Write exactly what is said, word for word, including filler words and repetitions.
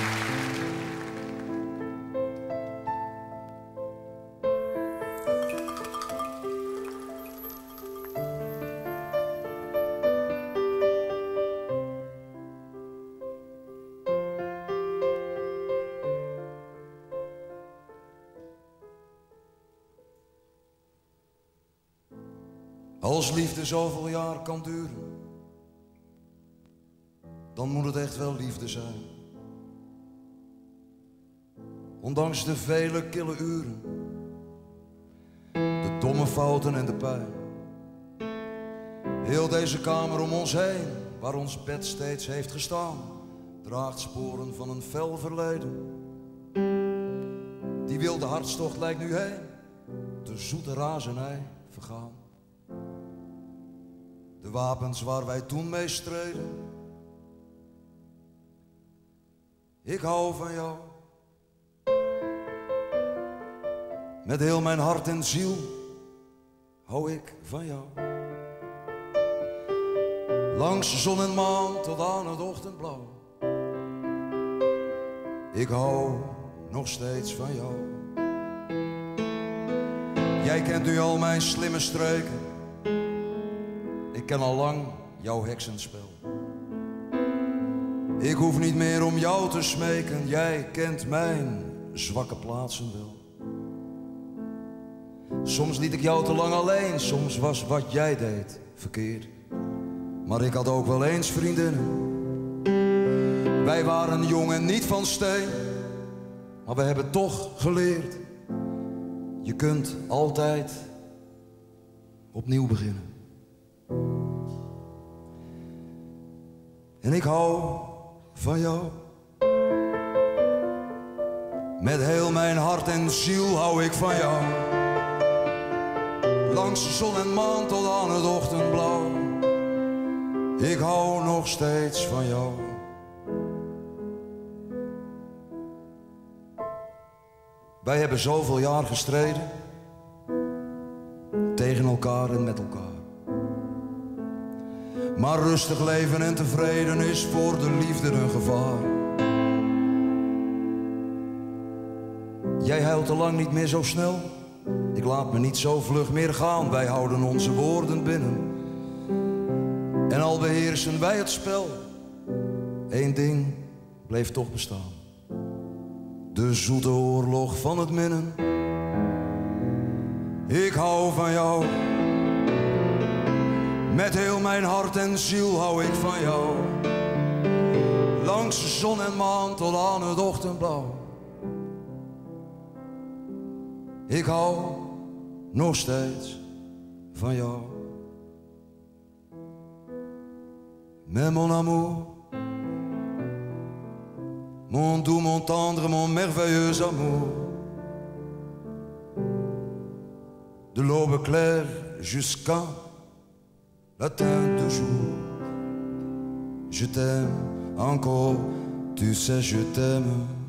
Als liefde zoveel jaar kan duren, dan moet het echt wel liefde zijn. Ondanks de vele kille uren, de domme fouten en de pijn. Heel deze kamer om ons heen, waar ons bed steeds heeft gestaan, draagt sporen van een fel verleden. Die wilde hartstocht lijkt nu heen, de zoete razernij vergaan. De wapens waar wij toen mee streden. Ik hou van jou. Met heel mijn hart en ziel hou ik van jou. Langs zon en maan tot aan het ochtendblauw. Ik hou nog steeds van jou. Jij kent nu al mijn slimme streken. Ik ken al lang jouw heksenspel. Ik hoef niet meer om jou te smeken. Jij kent mijn zwakke plaatsen wel. Soms liet ik jou te lang alleen. Soms was wat jij deed verkeerd. Maar ik had ook wel eens vriendinnen. Wij waren jong en niet van steen. Maar we hebben toch geleerd. Je kunt altijd opnieuw beginnen. En ik hou van jou. Met heel mijn hart en ziel hou ik van jou. Langs de zon en maan tot aan het ochtendblauw. Ik hou nog steeds van jou. Wij hebben zoveel jaar gestreden. Tegen elkaar en met elkaar. Maar rustig leven en tevreden is voor de liefde een gevaar. Jij huilt te lang niet meer zo snel. Ik laat me niet zo vlug meer gaan. Wij houden onze woorden binnen. En al beheersen wij het spel. Eén ding bleef toch bestaan. De zoete oorlog van het minnen. Ik hou van jou. Met heel mijn hart en ziel hou ik van jou. Langs de zon en maan tot aan het ochtendblauw. Ik hou nog steeds van jou. Mais mon amour, mon doux, mon tendre, mon merveilleux amour. De l'aube claire jusqu'à la teinte du jour. Je t'aime encore, tu sais je t'aime.